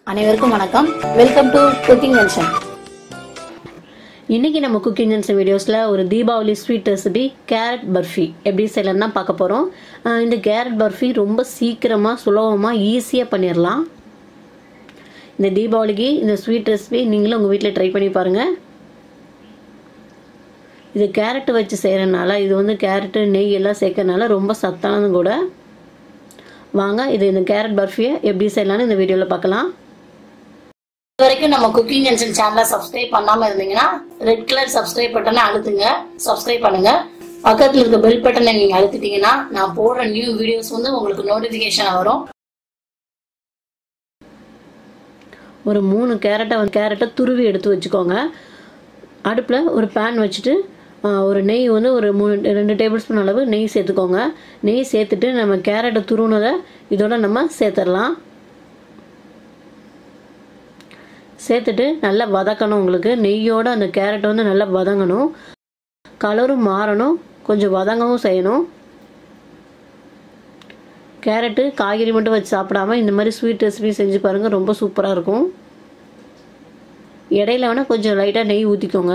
அனைவருக்கும் வணக்கம். Welcome to cooking junction. இன்னைக்கு நம்ம குக்கிங் ஜங்ஷன் வீடியோஸ்ல ஒரு Deepavali sweet recipe carrot barfi எப்படி செய்யலாம் தான் பார்க்க போறோம். இந்த கேரட் பர்ஃபி ரொம்ப சீக்கிரமா சுலபமா ஈஸியா பண்ணிடலாம். இந்த தீபாவளிக்கு இந்த ஸ்வீட் ரெசிபி நீங்களும் உங்க வீட்டில் ட்ரை பண்ணி பாருங்க. இது கேரட் வச்சு செய்யறதுனால இது வந்து கேரட் நெய் எல்லாம் சேர்க்கறதுனால ரொம்ப சத்தானது கூட. வாங்க இந்த கேரட் பர்ஃபியை எப்படி செய்யலாம்னு இந்த வீடியோல பார்க்கலாம். இது வரைக்கும் நம்ம குக்கிங் ஜங்ஷன் சேனலை சப்ஸ்கிரைப் பண்ணாம இருந்தீங்கன்னா ரெட் கலர் சப்ஸ்கிரைப் பட்டனை அழுத்துங்க, சப்ஸ்கிரைப் பண்ணுங்க. பக்கத்துல இருக்க பெல் பட்டனை நீங்க அழுத்திட்டீங்கன்னா நான் போடுற நியூ வீடியோஸ் வந்து உங்களுக்கு நோட்டிபிகேஷன் வரும். ஒரு 3 கேரட்டை துருவி எடுத்து வச்சுக்கோங்க. அடுப்புல ஒரு பேன் வச்சுட்டு ஒரு நெய் வந்து ஒரு 2 டேபிள் ஸ்பூன் அளவு நெய் சேர்த்துக்கோங்க. நெய் சேர்த்துட்டு நம்ம கேரட்டை துருவுனதை இதோட நம்ம சேர்த்துடலாம். சேர்த்துட்டு நல்லா வதக்கணும். உங்களுக்கு நெய்யோட அந்த கேரட் வந்து நல்லா வதங்கணும், கலரும் மாறணும், கொஞ்சம் வதங்கவும் செய்யணும். கேரட்டு காய்கறி மட்டும் வச்சு சாப்பிடாம இந்த மாதிரி ஸ்வீட் ரெசிபி செஞ்சு பாருங்க, ரொம்ப சூப்பராக இருக்கும். இடையில வேணால் கொஞ்சம் லைட்டாக நெய் ஊற்றிக்கோங்க.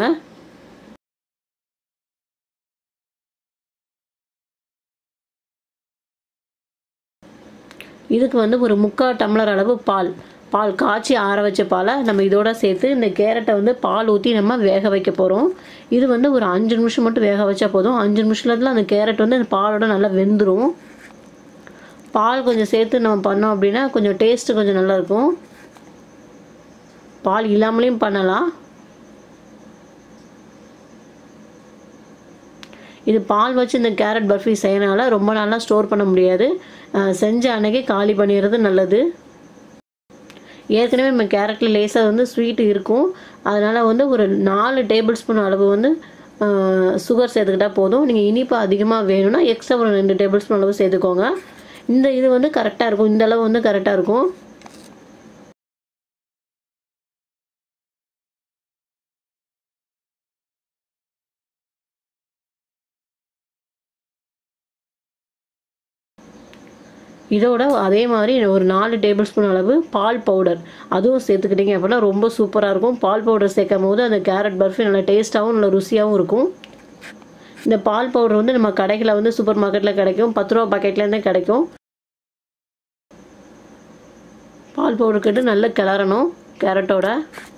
இதுக்கு வந்து ஒரு 3/4 டம்ளர் அளவு பால் காய்ச்சி ஆற வச்ச பாலை நம்ம இதோட சேர்த்து இந்த கேரட்டை வந்து பால் ஊற்றி நம்ம வேக வைக்க போகிறோம். இது வந்து ஒரு 5 நிமிஷம் மட்டும் வேக வச்சா போதும். 5 நிமிஷத்துல அந்த கேரட் வந்து அந்த பாலோட நல்லா வெந்துடும். பால் கொஞ்சம் சேர்த்து நம்ம பண்ணோம் அப்படின்னா கொஞ்சம் டேஸ்ட்டு கொஞ்சம் நல்லா இருக்கும். பால் இல்லாமலேயும் பண்ணலாம். இது பால் வச்சு இந்த கேரட் பர்ஃபி செய்யறனால ரொம்ப நாளாக ஸ்டோர் பண்ண முடியாது. செஞ்ச அன்னைக்கு காலி பண்ணிடுறது நல்லது. ஏற்கனவே நம்ம கேரட்டில் லேசாக வந்து ஸ்வீட் இருக்கும். அதனால் வந்து ஒரு 4 டேபிள் ஸ்பூன் அளவு வந்து சுகர் சேர்த்துக்கிட்டால் போதும். நீங்கள் இனிப்பு அதிகமாக வேணும்னா எக்ஸ்ட்ரா ஒரு 2 டேபிள் ஸ்பூன் அளவு சேர்த்துக்கோங்க. இது வந்து கரெக்டாக இருக்கும். இந்த அளவு வந்து கரெக்டாக இருக்கும். இதோட அதே மாதிரி ஒரு 4 டேபிள் ஸ்பூன் அளவு பால் பவுடர் அதுவும் சேர்த்துக்கிட்டீங்க அப்படின்னா ரொம்ப சூப்பராக இருக்கும். பால் பவுடர் சேர்க்கும் போது அந்த கேரட் பர்ஃபி நல்லா டேஸ்ட்டாகவும் நல்ல ருசியாகவும் இருக்கும். இந்த பால் பவுடர் வந்து நம்ம கடைகளில் வந்து சூப்பர் மார்க்கெட்டில் கிடைக்கும். 10 ரூபா பாக்கெட்லேருந்தே கிடைக்கும். பால் பவுடர் கிட்ட நல்லா கிளறணும். கேரட்டோட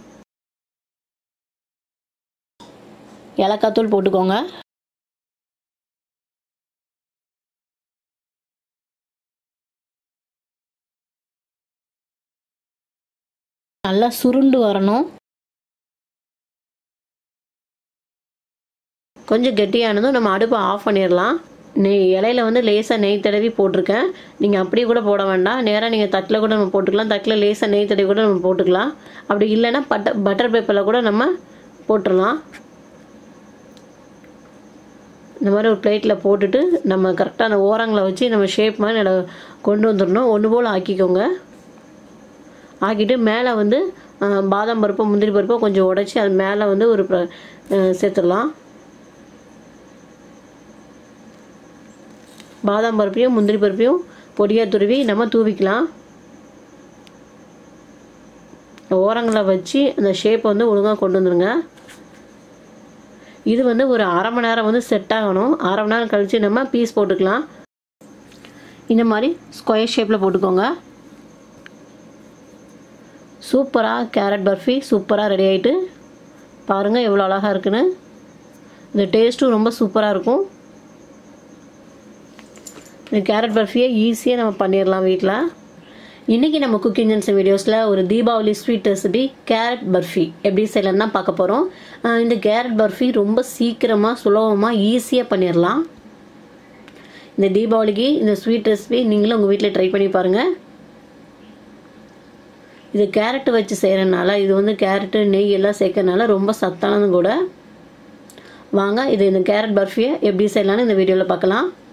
ஏலக்காய் தூள் போட்டுக்கோங்க. நல்லா சுருண்டு வரணும். கொஞ்சம் கெட்டியானதும் நம்ம அடுப்பை ஆஃப் பண்ணிடலாம். இலையில வந்து லேசாக நெய் தடவி போட்டிருக்கேன். நீங்கள் அப்படியே கூட போட வேண்டாம். நேராக நீங்கள் தட்டில் கூட நம்ம போட்டுக்கலாம். தட்டில் லேசாக நெய் தடவி கூட நம்ம போட்டுக்கலாம். அப்படி இல்லைன்னா பட்டர் பேப்பரில் கூட நம்ம போட்டுடலாம். இந்த மாதிரி ஒரு பிளேட்டில் போட்டுட்டு நம்ம கரெக்டாக அந்த ஓரங்களை வச்சு நம்ம ஷேப் மாதிரி கொண்டு வந்துடணும். ஒன்று போல் ஆக்கிக்கோங்க. ஆக்கிட்டு மேலே வந்து பாதாம் பருப்போ முந்திரி பருப்போ கொஞ்சம் உடைச்சி அது மேலே வந்து ஒரு சேர்த்துடலாம். பாதாம் பருப்பையும் முந்திரி பருப்பையும் பொடியாக துருவி நம்ம தூவிக்கலாம். ஓரங்களை வச்சு அந்த ஷேப்பை வந்து ஒழுங்காக கொண்டு வந்துடுங்க. இது வந்து ஒரு 1/2 மணி நேரம் வந்து செட் ஆகணும். 1/2 மணி நேரம் கழித்து நம்ம பீஸ் போட்டுக்கலாம். இந்த மாதிரி ஸ்கொயர் ஷேப்பில் போட்டுக்கோங்க. சூப்பராக கேரட் பர்ஃபி சூப்பராக ரெடி ஆகிட்டு பாருங்கள் எவ்வளோ அழகாக இருக்குன்னு. இந்த டேஸ்ட்டும் ரொம்ப சூப்பராக இருக்கும். இந்த கேரட் பர்ஃபியை ஈஸியாக நம்ம பண்ணிடலாம் வீட்டில். இன்றைக்கி நம்ம குக்கிங் ஜங்ஷன் வீடியோஸில் ஒரு Deepavali sweet recipe carrot barfi எப்படி செய்யலாம் தான் பார்க்க போகிறோம். இந்த கேரட் பர்ஃபி ரொம்ப சீக்கிரமாக சுலபமாக ஈஸியாக பண்ணிடலாம். இந்த தீபாவளிக்கு இந்த ஸ்வீட் ரெசிபி நீங்களும் உங்கள் வீட்டில் ட்ரை பண்ணி பாருங்கள். இது கேரட் வச்சு செய்யறதுனால இது வந்து கேரட் நெய் எல்லாம் சேர்க்கறதுனால ரொம்ப சத்தானது கூட. வாங்க இந்த கேரட் பர்ஃபியை எப்படி செய்யலாம்னு இந்த வீடியோவில் பார்க்கலாம்.